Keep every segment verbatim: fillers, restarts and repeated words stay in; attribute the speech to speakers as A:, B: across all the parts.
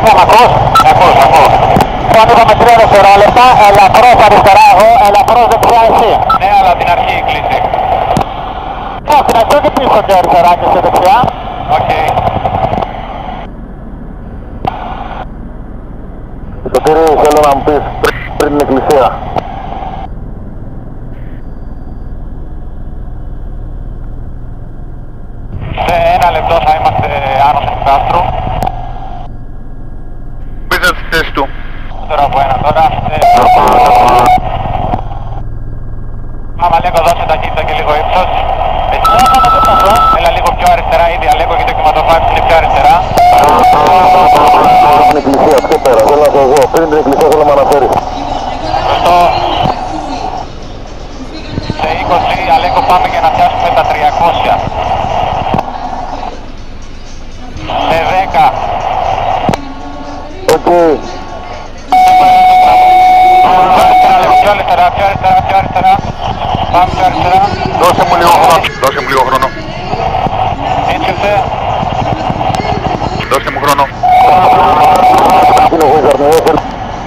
A: Ναι, μ' ακούς? Ακούς, ακούς. Λοιπόν, είπαμε τρία δευτερόλεπτα, ελαφρώς αριστερά εγώ, ελαφρώς δεξιά εσύ.
B: Ναι, αλλά την αρχή η κλίση.
A: Ναι, την αρχή και πίσω και αριστερά και σε δεξιά.
B: Οκ.
A: Σωτήρη, θέλω να μου πεις πριν την εκκλησία.
B: Σε ένα λεπτό θα είμαστε άνω του κάστρου.
C: Πείτε τη θέση του.
B: Τώρα από ένα τώρα. Άμα λίγο δώσε ταχύτητα και λίγο ύψος. Έτσι. Έλα λίγο πιο αριστερά, ήδη Αλέκο γιατί το κυματοφάιβ είναι πιο αριστερά.
A: Την εκκλησία, πιο πέρα, θέλω να το δω. Πριν την εκκλησία θέλω να με αναφέρεις.
B: Σωστό. Σε είκοσι Αλέκο πάμε για να πιάσουμε τα τριακόσια. Σε δέκα.
A: Οκ.
B: Πιο αριστερά, πιο αριστερά, πιο αριστερά. Πάμε πιο αριστερά.
C: Δώσε μου λίγο χρόνο. Δώσε μου λίγο χρόνο.
B: Ίτσισε.
C: Δώσε μου χρόνο.
A: Είναι ο Wizard, ναι, θέλω.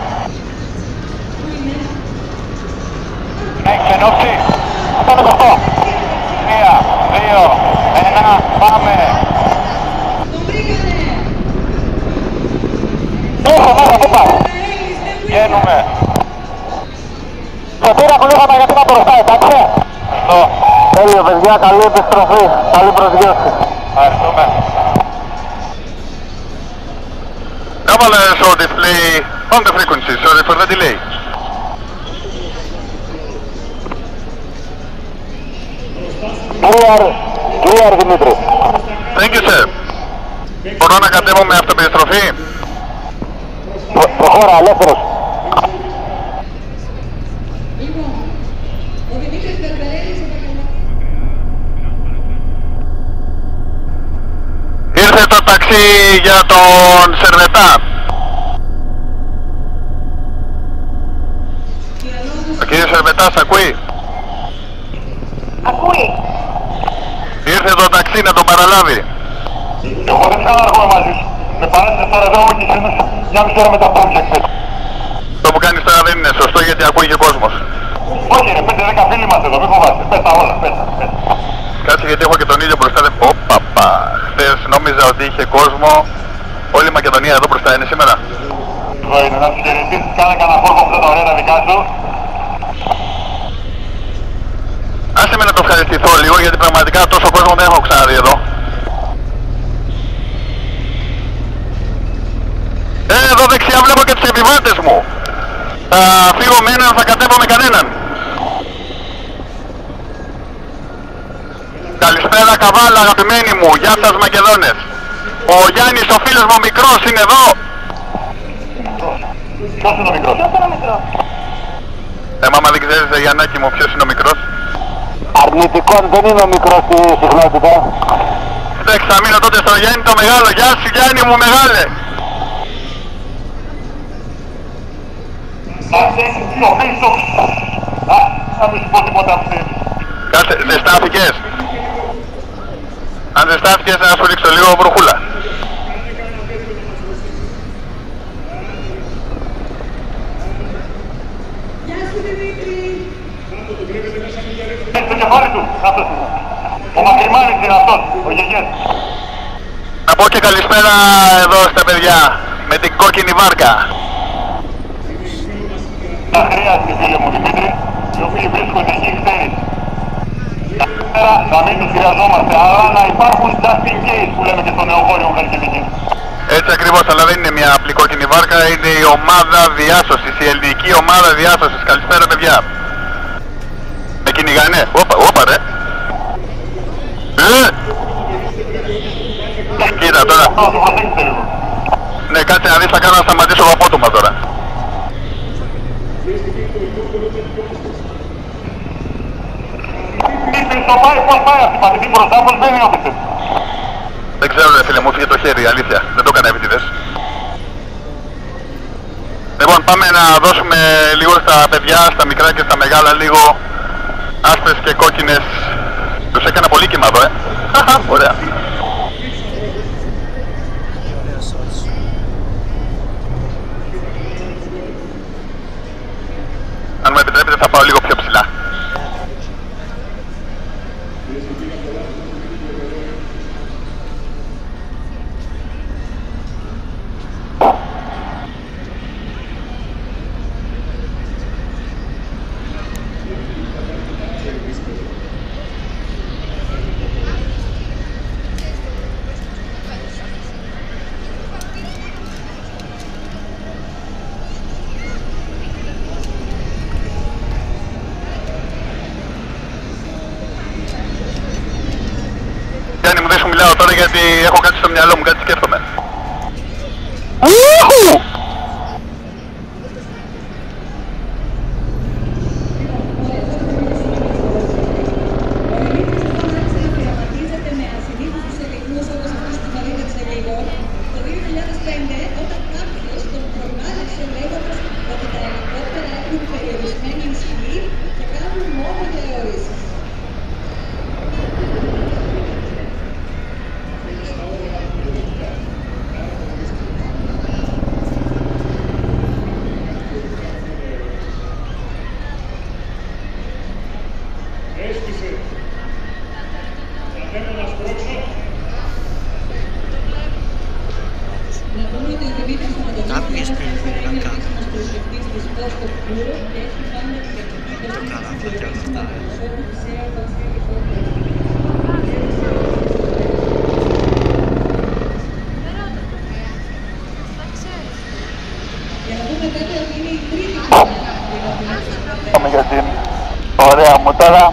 B: Να έχεις ενόψει. Αυτό είναι το αυτό. Τρία, δύο, ένα, πάμε.
A: Μέσα, μέσα, πού πας?
B: Βγαίνουμε.
A: Σωτήρη, ακολούθαμε γιατί να μπροστά, εντάξει.
B: Αυτό.
A: Τέλειο, παιδιά, καλή επιστροφή, καλή προσγείωση.
B: Ευχαριστούμε.
C: Έβαλε στο display on the frequency, sorry for the delay.
A: Clear, clear, Δημήτρη.
C: Thank you sir. Μπορώ να κατέβω με αυτοπεριστροφή.
A: Προ, προχώρα, ελεύθερος.
C: Ήρθε το ταξί για τον Σερβετά. Ο κύριος Σερβετάς ακούει?
D: Ακούει.
C: Ήρθε το ταξί να τον παραλάβει.
A: Εγώ δεν θέλω να έρχομαι μαζί σου. Με παράτησες τώρα εδώ και συνήθως μια μισή ώρα μετά πόδια χθες.
C: Το που κάνεις τώρα δεν είναι σωστό γιατί ακούει και κόσμος.
A: Όχι ρε, πέντε δέκα φίλοι είμαστε εδώ, μην φοβάσαι. Πες τα όλα, πες τα, πες τα.
C: Κάτσε γιατί έχω και τον ήλιο μπροστά. Δεν... Ω, παπα. Χθες νόμιζα ότι είχε κόσμο. Όλη η Μακεδονία εδώ μπροστά είναι σήμερα.
A: Εδώ είναι, να τους χαιρετήσεις, κάνε κανένα φόρμα που δεν τα ωραία τα δικά σου.
C: Άσε με να το ευχαριστηθώ λίγο γιατί πραγματικά τόσο κόσμο δεν έχω ξαναδεί εδώ. Ε, εδώ δεξιά βλέπω και τους επιβάτες μου. Θα φύγω με έναν, θα κατέβω με κανέναν. Καλησπέρα Καβάλα αγαπημένοι μου, γεια σας Μακεδόνες. Ο Γιάννης ο φίλος μου ο μικρός είναι εδώ.
A: Ποιος είναι ο μικρός?
D: Ποιος είναι ο μικρός?
C: Ε, μάμα δεν ξέρεις δε Γιαννάκη μου ποιος είναι ο μικρός.
A: Αρνητικών δεν είναι ο μικρός στη συχνότητα.
C: Εντάξει θα μείνω τότε στο Γιάννη το μεγάλο, γεια σου Γιάννη μου μεγάλε.
A: Να έχεις δύο πίσω. Α, να μην σου πω τίποτα αυτή.
C: Κάτσε, ζεστάθηκες. Αν ζεστάθηκες να σου ρίξω λίγο βροχούλα.
A: Έχει το κεφάλι του, αυτός είναι. Ο Μακρυμάνης είναι αυτός, ο Γεγιές.
C: Να πω και καλησπέρα εδώ στα παιδιά με την κόκκινη βάρκα.
A: Τα χρειάζεται φίλε μου Δημήτρη, οι οποίοι βρίσκονται εκεί ξέρεις. Να μην τους χρειαζόμαστε, αλλά να υπάρχουν just in case που λέμε και στο νεογόριο Χαλκιδική.
C: Έτσι ακριβώς, αλλά δεν είναι μια απλή κόκκινη βάρκα, είναι η ομάδα διάσωσης, η ελληνική ομάδα διάσωσης. Καλησπέρα παιδιά. Με κυνηγάνε, όπα, όπα ρε. Ε! Κοίτα τώρα. Ναι, κάτσε να δεις, θα κάνω να σταματήσω από απότομα τώρα.
A: Το πάει, πώς πάει αυτή η πατητή μπροστά, πώς δεν νιώθετε.
C: Δεν ξέρω ρε φίλε μου, φύγε το χέρι, αλήθεια. Δεν το έκανα επίτηδες. Λοιπόν, πάμε να δώσουμε λίγο στα παιδιά, στα μικρά και στα μεγάλα λίγο άσπρες και κόκκινες. Τους έκανα πολύ κύμα εδώ, ε. Ωραία. δεν θα πάω λίγο πιο ψηλά. Γιάννη μου, δεν σου μιλάω τώρα γιατί έχω κάτι στο μυαλό μου, κάτι σκέφτομαι.
D: Κάποιες πληροφορικά κάτω. Το καλάθι και όλα αυτά.
C: Πάμε για την ωραία μοτάρα.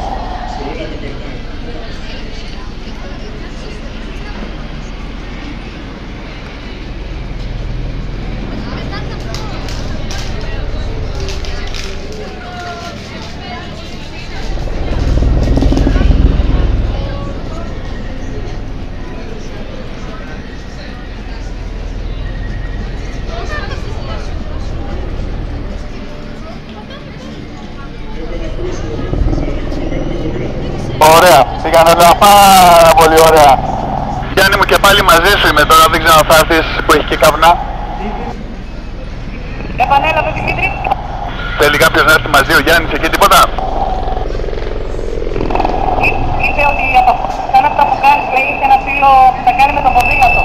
C: Ωραία, πήγανε όλα πάρα πολύ ωραία. Γιάννη μου, και πάλι μαζί σου είμαι τώρα, δεν ξέρω αν θα έρθεις που έχει και καπνά.
A: Επανέλαβε Δημήτρη.
C: Θέλει κάποιος να έρθει μαζί, ο Γιάννης, εκεί τίποτα?
A: Είπε ότι από σαν αυτά που κάνεις, λέει, είχε ένα φίλο που τα κάνει με το ποδήλατο.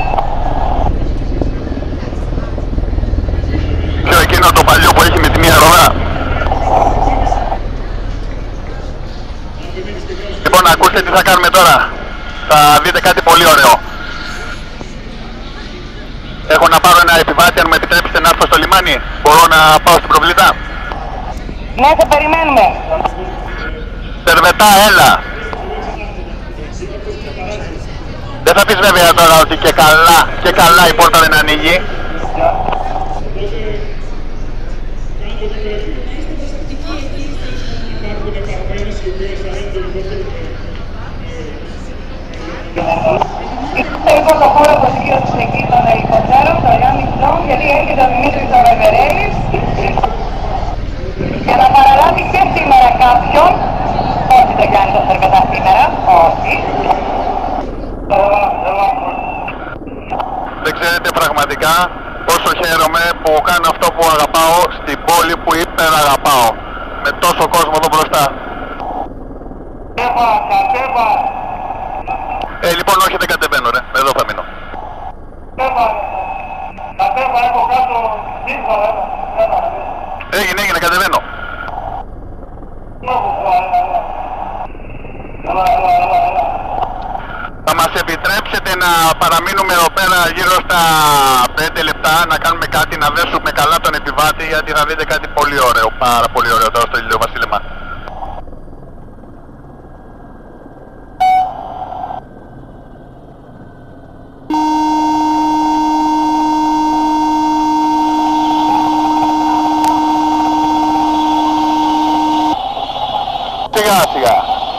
C: Ποιο, εκείνο το παλιό που έχει με τη μία ροδά? Λοιπόν, ακούστε τι θα κάνουμε τώρα. Θα δείτε κάτι πολύ ωραίο. Έχω να πάρω ένα επιβάτη, αν με επιτρέψετε να έρθω στο λιμάνι. Μπορώ να πάω στην Προβλήτα?
A: Ναι, σε περιμένουμε.
C: Σερβετά, έλα. Δεν θα πεις βέβαια τώρα ότι και καλά, και καλά η πόρτα δεν ανοίγει.
A: Λοιπόν, το χώρο από την κύριο της εκεί των ελικοπτέρων, το Γιάννη Κλόν, γιατί έρχεται ο Δημήτρης ο Ρεβερέλης για να παραλάβει και σήμερα κάποιον. Όχι, δεν κάνει τόσο αρκετά σήμερα, όχι.
C: Δεν ξέρετε πραγματικά πόσο χαίρομαι που κάνω αυτό που αγαπάω στην πόλη που υπεραγαπάω. Με τόσο κόσμο εδώ μπροστά.
A: Κατέβα, κατέβα.
C: Ε, λοιπόν, όχι, δεν κατεβαίνω, ρε. Εδώ θα μείνω.
A: Κατέβα, κατέβα, έχω κάτω δύσκολα, έλα.
C: Έγινε, έγινε, κατεβαίνω. Θα μας επιτρέψετε να παραμείνουμε εδώ πέρα γύρω στα πέντε λεπτά, να κάνουμε κάτι, να δέσουμε καλά τον επιβάτη, γιατί θα δείτε κάτι πολύ ωραίο, πάρα πολύ ωραίο τώρα στο ηλιοβασίλεμα. Σιγά σιγά.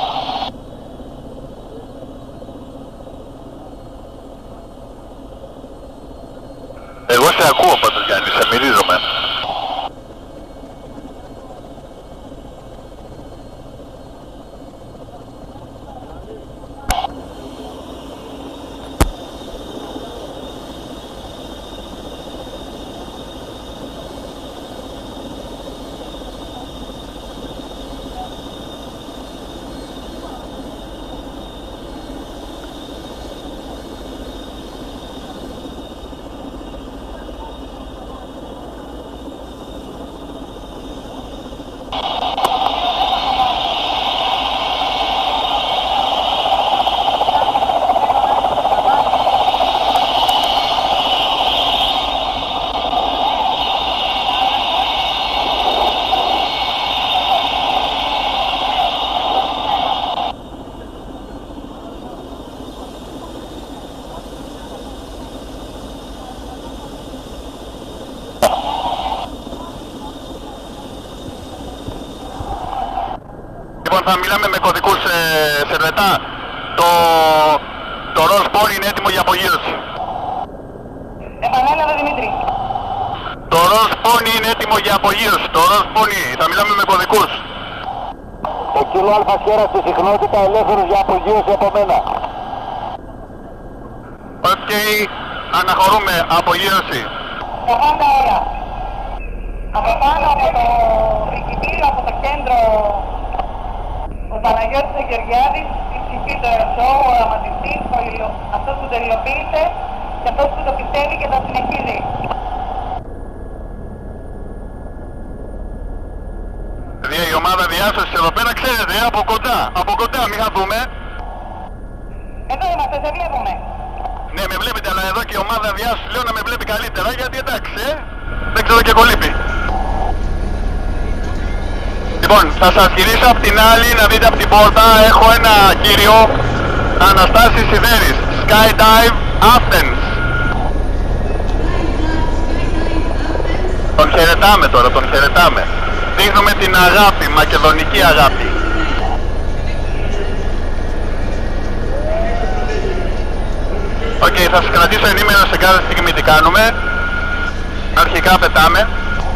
C: Εγώ σε ακούω πάντως, Γιάννη, σε μυρίζομαι. θα μιλάμε με κωδικούς ε, σερβετά. Το, το ροζ πόνι είναι έτοιμο για απογείωση.
A: Επανέλαβε Δημήτρη.
C: Το ροζ πόνι είναι έτοιμο για απογείωση. Το ροζ πόνι, θα μιλάμε με κωδικούς.
A: Το κύλο Αλφα Σιέρα στη συχνότητα ελεύθερος για απογείωση από μένα.
C: Οκ, okay, αναχωρούμε, απογείωση.
A: ογδόντα ώρα. Από πάνω από το δικητήριο, από το κέντρο, ο Παναγιώτης ο Γεωργιάδης, ψηφί το ερωτώ, ο οραματιστής, αυτός που το υλοποίησε και αυτός που το πιστεύει και το συνεχίζει.
C: Παιδιά, η ομάδα διάσωσης εδώ πέρα, ξέρετε, από κοντά, από κοντά, μην χαθούμε.
A: Εδώ είμαστε, σε βλέπουμε.
C: Ναι, με βλέπετε, αλλά εδώ και η ομάδα διάσωσης λέω να με βλέπει καλύτερα, γιατί εντάξει, ε, δεν ξέρω και κολύπη. Λοιπόν, θα σας γυρίσω απ' την άλλη να δείτε απ' την πόρτα, έχω ένα κύριο, Αναστάσης Σιδέρης, Skydive Athens. Τον χαιρετάμε τώρα, τον χαιρετάμε. Δείχνουμε την αγάπη, μακεδονική αγάπη. Οκ, okay, θα σας κρατήσω ενήμερο σε κάθε στιγμή τι κάνουμε. Αρχικά πετάμε.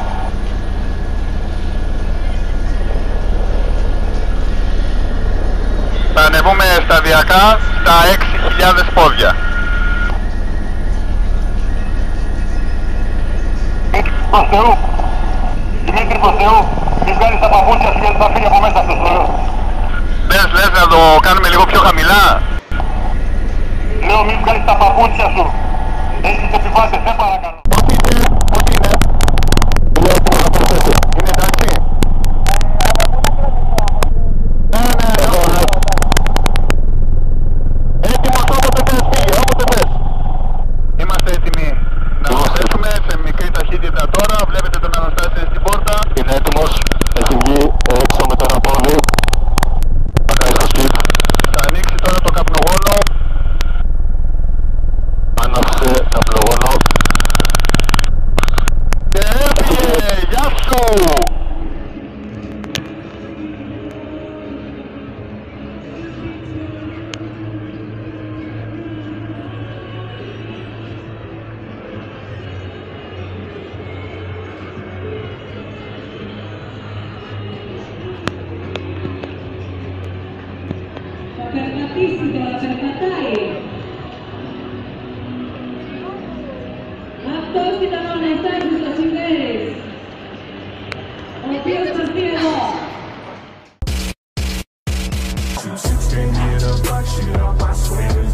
C: Θα ανεβούμε σταδιακά στα έξι χιλιάδες πόδια.
A: Προς Θεού. Δημήτρη, προς Θεού. Μη βγάλεις τα παπούτσια σου γιατί θα φύγει από μέσα στο σχολείο.
C: Λες, λες να το κάνουμε λίγο πιο χαμηλά.
A: Λέω μη βγάλεις τα παπούτσια σου. Έχεις επιβάτες, δεν παρακαλώ.
C: Ό,τι είναι, ό,τι είναι. Είναι έτοιμο να προσθέσει. Είναι εντάξει. Ναι, ναι, εδώ, ναι. Έτοιμος όποτε θες, πήγε, όποτε θες. Είμαστε έτοιμοι να προσθέσουμε σε μικρή ταχύτητα τώρα. Βλέπετε τον Αναστάση στην πόρτα.
E: Είναι έτοιμος, έχει βγει έξω με το ένα πόδι.
C: Θα ανοίξει τώρα το καπνογόνο.
E: Άναψε καπνογόνο.
C: Και έφυγε, γεια σου!
F: Θα περπατήσει τώρα, περπατάει. Αυτός ήταν ο Αναστάσης ο Σιδέρης, ο οποίος μας πει εδώ.
G: Two sixteen, yeah, the black shit off my sweaters.